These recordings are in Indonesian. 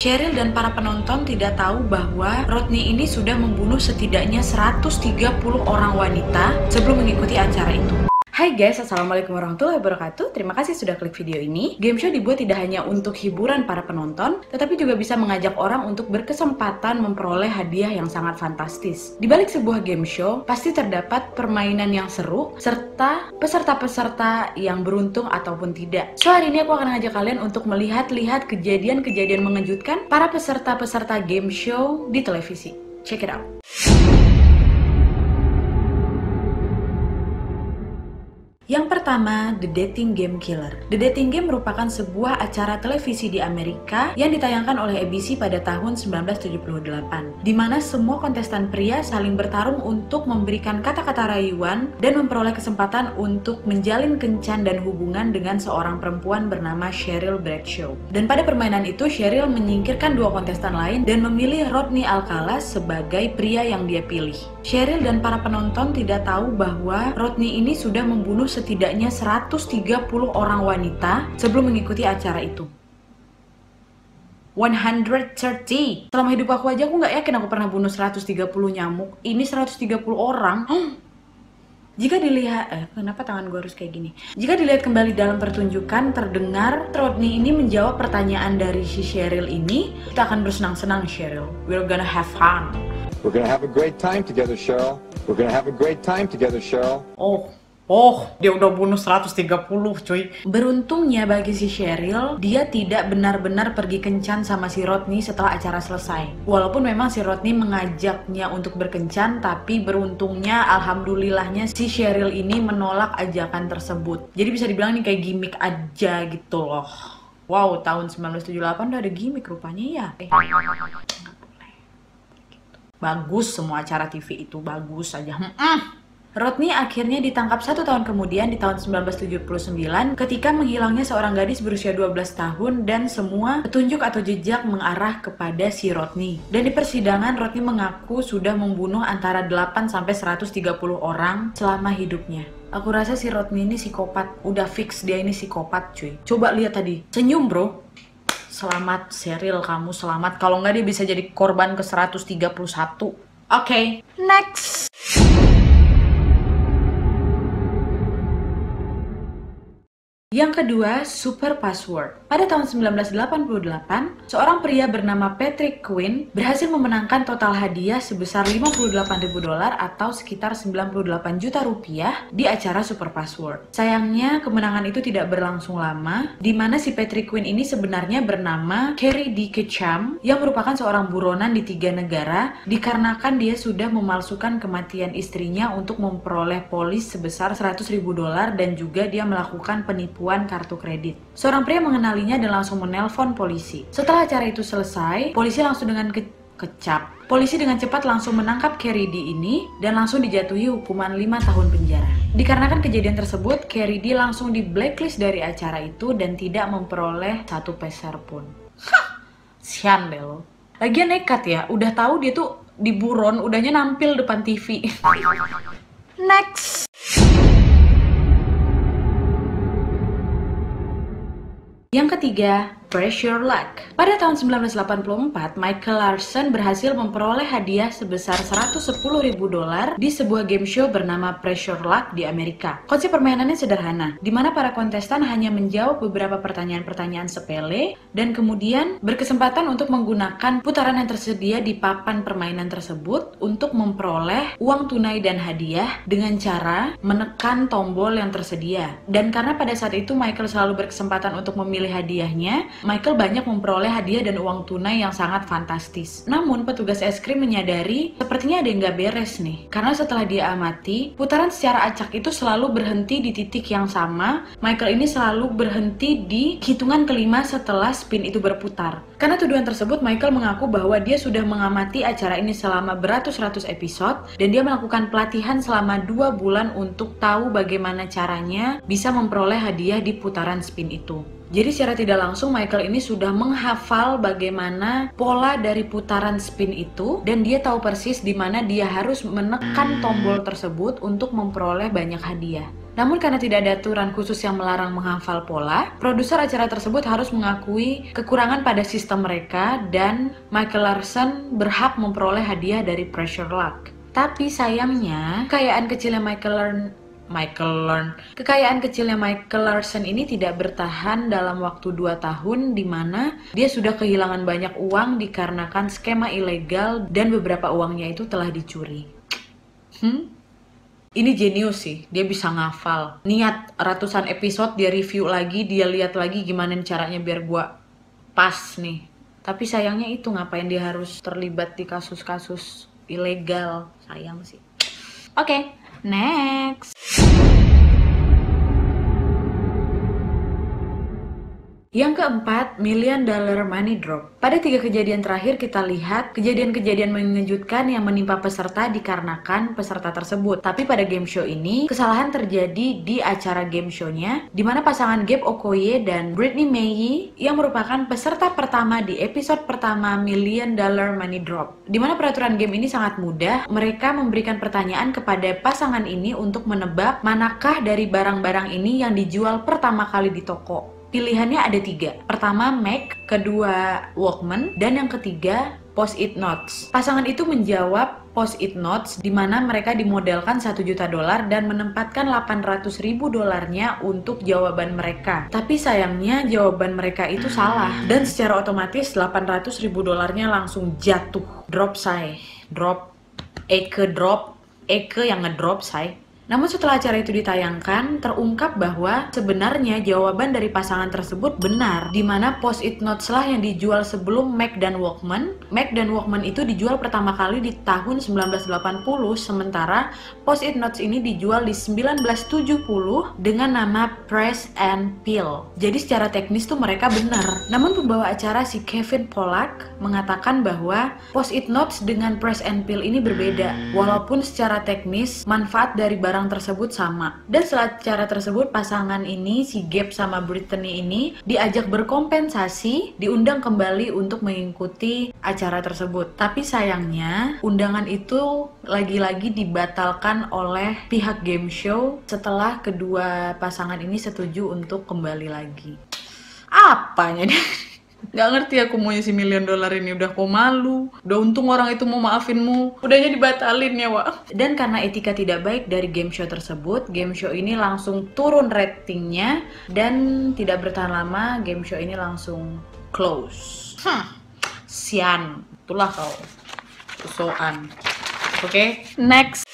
Cheryl dan para penonton tidak tahu bahwa Rodney ini sudah membunuh setidaknya 130 orang wanita sebelum mengikuti acara itu. Hai guys, assalamualaikum warahmatullahi wabarakatuh. Terima kasih sudah klik video ini. Game show dibuat tidak hanya untuk hiburan para penonton, tetapi juga bisa mengajak orang untuk berkesempatan memperoleh hadiah yang sangat fantastis. Di balik sebuah game show, pasti terdapat permainan yang seru, serta peserta-peserta yang beruntung ataupun tidak. So, hari ini aku akan ngajak kalian untuk melihat-lihat kejadian-kejadian mengejutkan para peserta-peserta game show di televisi. Check it out. Yang pertama, The Dating Game Killer. The Dating Game merupakan sebuah acara televisi di Amerika yang ditayangkan oleh ABC pada tahun 1978, di mana semua kontestan pria saling bertarung untuk memberikan kata-kata rayuan dan memperoleh kesempatan untuk menjalin kencan dan hubungan dengan seorang perempuan bernama Cheryl Bradshaw. Dan pada permainan itu, Cheryl menyingkirkan dua kontestan lain dan memilih Rodney Alcala sebagai pria yang dia pilih. Cheryl dan para penonton tidak tahu bahwa Rodney ini sudah membunuh setidaknya 130 orang wanita sebelum mengikuti acara itu. 130. Selama hidup aku aja aku nggak yakin aku pernah bunuh 130 nyamuk. Ini 130 orang. Jika dilihat, kenapa tangan gue harus kayak gini? Jika dilihat kembali dalam pertunjukan, terdengar Rodney ini menjawab pertanyaan dari si Cheryl ini. Kita akan bersenang-senang, Cheryl. We're gonna have fun. We're gonna have a great time together, Cheryl. We're gonna have a great time together, Cheryl. Oh, dia udah bunuh 130 cuy. Beruntungnya bagi si Cheryl, dia tidak benar-benar pergi kencan sama si Rodney setelah acara selesai. Walaupun memang si Rodney mengajaknya untuk berkencan, tapi beruntungnya, alhamdulillahnya si Cheryl ini menolak ajakan tersebut. Jadi bisa dibilang ini kayak gimmick aja gitu loh. Wow, tahun 1978 udah ada gimmick rupanya ya. Bagus, semua acara TV itu bagus aja. Rodney akhirnya ditangkap 1 tahun kemudian di tahun 1979 ketika menghilangnya seorang gadis berusia 12 tahun dan semua petunjuk atau jejak mengarah kepada si Rodney. Dan di persidangan Rodney mengaku sudah membunuh antara 8 sampai 130 orang selama hidupnya. Aku rasa si Rodney ini psikopat, udah fix dia ini psikopat cuy. Coba lihat tadi, senyum bro. Selamat Cheryl, kamu selamat. Kalau nggak dia bisa jadi korban ke 131. Oke, next. Yang kedua, Super Password. Pada tahun 1988, seorang pria bernama Patrick Quinn berhasil memenangkan total hadiah sebesar $58.000 atau sekitar 98 juta rupiah di acara Super Password. Sayangnya, kemenangan itu tidak berlangsung lama, di mana si Patrick Quinn ini sebenarnya bernama Carrie D. Ketchum yang merupakan seorang buronan di 3 negara dikarenakan dia sudah memalsukan kematian istrinya untuk memperoleh polis sebesar $100.000 dan juga dia melakukan penipuan kartu kredit. Seorang pria mengenalinya dan langsung menelpon polisi. Setelah acara itu selesai, polisi langsung dengan Polisi dengan cepat langsung menangkap Carrie D ini dan langsung dijatuhi hukuman 5 tahun penjara. Dikarenakan kejadian tersebut, Carrie D langsung di blacklist dari acara itu dan tidak memperoleh 1 peser pun. Sian deh lo. Lagian nekat ya, udah tahu dia tuh di buron, udahnya nampil depan TV. Next. Yang ketiga, Pressure Luck. Pada tahun 1984, Michael Larson berhasil memperoleh hadiah sebesar $110.000 di sebuah game show bernama Pressure Luck di Amerika. Konsep permainannya sederhana, di mana para kontestan hanya menjawab beberapa pertanyaan-pertanyaan sepele dan kemudian berkesempatan untuk menggunakan putaran yang tersedia di papan permainan tersebut untuk memperoleh uang tunai dan hadiah dengan cara menekan tombol yang tersedia. Dan karena pada saat itu Michael selalu berkesempatan untuk memilih hadiahnya, Michael banyak memperoleh hadiah dan uang tunai yang sangat fantastis. Namun petugas es krim menyadari sepertinya ada yang gak beres nih. Karena setelah dia amati, putaran secara acak itu selalu berhenti di titik yang sama. Michael ini selalu berhenti di hitungan kelima setelah spin itu berputar. Karena tuduhan tersebut, Michael mengaku bahwa dia sudah mengamati acara ini selama beratus-ratus episode dan dia melakukan pelatihan selama 2 bulan untuk tahu bagaimana caranya bisa memperoleh hadiah di putaran spin itu. Jadi secara tidak langsung Michael ini sudah menghafal bagaimana pola dari putaran spin itu dan dia tahu persis di mana dia harus menekan tombol tersebut untuk memperoleh banyak hadiah. Namun karena tidak ada aturan khusus yang melarang menghafal pola, produser acara tersebut harus mengakui kekurangan pada sistem mereka dan Michael Larson berhak memperoleh hadiah dari Pressure Luck. Tapi sayangnya, kekayaan kecilnya Michael Larson ini tidak bertahan dalam waktu 2 tahun, di mana dia sudah kehilangan banyak uang dikarenakan skema ilegal dan beberapa uangnya itu telah dicuri. Ini jenius sih, dia bisa ngafal. Niat ratusan episode dia review lagi, dia lihat lagi gimana caranya biar gua pas nih. Tapi sayangnya itu, ngapain dia harus terlibat di kasus-kasus ilegal, sayang sih. Oke, next. Yang keempat, $1 Million Money Drop. Pada 3 kejadian terakhir kita lihat kejadian-kejadian mengejutkan yang menimpa peserta dikarenakan peserta tersebut. Tapi pada game show ini, kesalahan terjadi di acara game show-nya, di mana pasangan Gabe Okoye dan Brittany Mayi yang merupakan peserta pertama di episode pertama $1 Million Money Drop. Di mana peraturan game ini sangat mudah, mereka memberikan pertanyaan kepada pasangan ini untuk menebak manakah dari barang-barang ini yang dijual pertama kali di toko. Pilihannya ada 3. Pertama Mac, kedua Walkman, dan yang ketiga Post-it Notes. Pasangan itu menjawab Post-it Notes, di mana mereka dimodelkan $1 juta dan menempatkan $800.000 untuk jawaban mereka. Tapi sayangnya jawaban mereka itu salah, dan secara otomatis $800.000 langsung jatuh. Drop say, drop, Eke yang ngedrop say. Namun setelah acara itu ditayangkan, terungkap bahwa sebenarnya jawaban dari pasangan tersebut benar, di mana Post-it Notes lah yang dijual sebelum Mac dan Walkman. Mac dan Walkman itu dijual pertama kali di tahun 1980, sementara Post-it Notes ini dijual di 1970 dengan nama Press and Peel. Jadi secara teknis tuh mereka benar. Namun pembawa acara si Kevin Pollak mengatakan bahwa Post-it Notes dengan Press and Peel ini berbeda, walaupun secara teknis manfaat dari barang tersebut sama. Dan setelah acara tersebut, pasangan ini, si Gabe sama Brittany ini diajak berkompensasi, diundang kembali untuk mengikuti acara tersebut. Tapi sayangnya, undangan itu lagi-lagi dibatalkan oleh pihak game show setelah kedua pasangan ini setuju untuk kembali lagi. Apanya nih? Gak ngerti aku maunya si $1 million ini, udah kok malu. Udah untung orang itu mau maafinmu, udahnya dibatalin ya Wak. Dan karena etika tidak baik dari game show tersebut, game show ini langsung turun ratingnya, dan tidak bertahan lama game show ini langsung close. Sian, itulah kau usoan. Oke, next.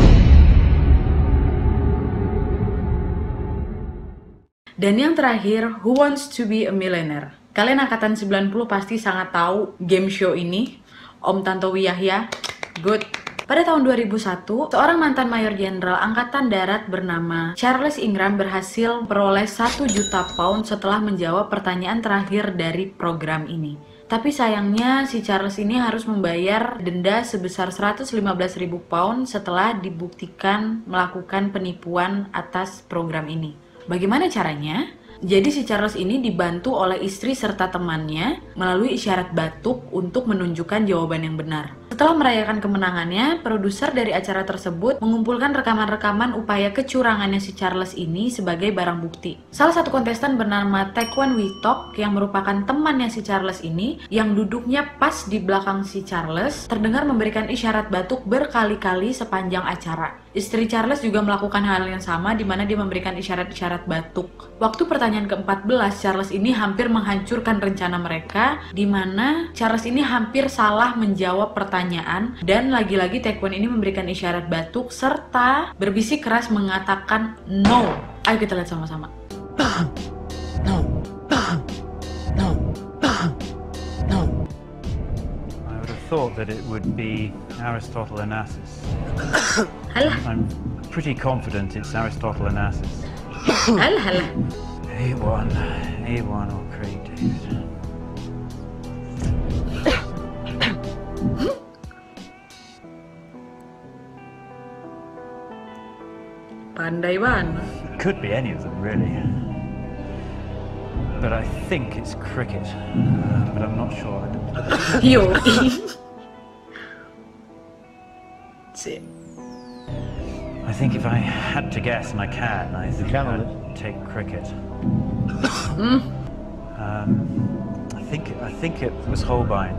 Dan yang terakhir, Who Wants to be a Millionaire? Kalian angkatan 90 pasti sangat tahu game show ini. Om Tantowi Yahya, good. Pada tahun 2001, seorang mantan Mayor Jenderal Angkatan Darat bernama Charles Ingram berhasil memperoleh £1 juta setelah menjawab pertanyaan terakhir dari program ini. Tapi sayangnya si Charles ini harus membayar denda sebesar £115.000 setelah dibuktikan melakukan penipuan atas program ini. Bagaimana caranya? Jadi si Charles ini dibantu oleh istri serta temannya melalui isyarat batuk untuk menunjukkan jawaban yang benar. Setelah merayakan kemenangannya, produser dari acara tersebut mengumpulkan rekaman-rekaman upaya kecurangannya si Charles ini sebagai barang bukti. Salah satu kontestan bernama Taekwon Witok yang merupakan temannya si Charles ini, yang duduknya pas di belakang si Charles, terdengar memberikan isyarat batuk berkali-kali sepanjang acara. Istri Charles juga melakukan hal yang sama, di mana dia memberikan isyarat-isyarat batuk. Waktu pertanyaan ke-14, Charles ini hampir menghancurkan rencana mereka, di mana Charles ini hampir salah menjawab pertanyaan, dan lagi-lagi Taekwon ini memberikan isyarat batuk serta berbisik keras mengatakan no. Ayo kita lihat sama-sama. No. No. No. I would have thought that it would be Aristotle Onassis. Halah. I'm pretty confident it's Aristotle Onassis. Halah. A1 or Craig David. Pandai banget. It could be any of them, really. But I think it's cricket. But I'm not sure. Yo. Sip. I I think if I had to guess my cat, I think Camel. I'd take Cricket. I think it was Holbein.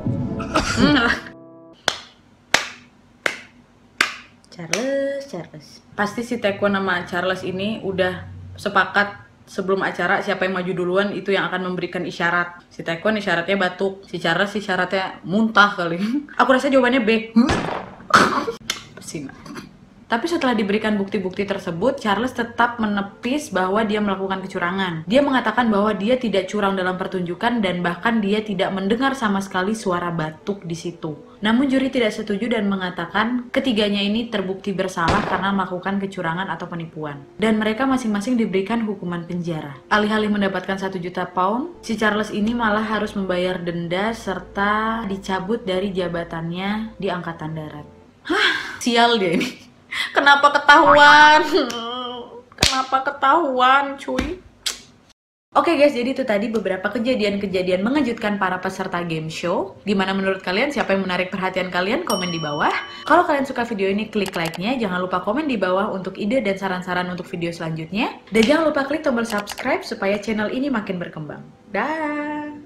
Charles. Pasti si Taekwon sama Charles ini udah sepakat sebelum acara siapa yang maju duluan itu yang akan memberikan isyarat. Si Taekwon isyaratnya batuk, si Charles isyaratnya muntah kali. Aku rasa jawabannya B. Pesina. Tapi setelah diberikan bukti-bukti tersebut, Charles tetap menepis bahwa dia melakukan kecurangan. Dia mengatakan bahwa dia tidak curang dalam pertunjukan dan bahkan dia tidak mendengar sama sekali suara batuk di situ. Namun juri tidak setuju dan mengatakan ketiganya ini terbukti bersalah karena melakukan kecurangan atau penipuan. Dan mereka masing-masing diberikan hukuman penjara. Alih-alih mendapatkan 1 juta pound, si Charles ini malah harus membayar denda serta dicabut dari jabatannya di Angkatan Darat. Hah, sial dia ini. Kenapa ketahuan? Kenapa ketahuan, cuy? Oke guys, jadi itu tadi beberapa kejadian-kejadian mengejutkan para peserta game show. Gimana menurut kalian? Siapa yang menarik perhatian kalian? Komen di bawah. Kalau kalian suka video ini, klik like-nya. Jangan lupa komen di bawah untuk ide dan saran-saran untuk video selanjutnya. Dan jangan lupa klik tombol subscribe supaya channel ini makin berkembang. Dah.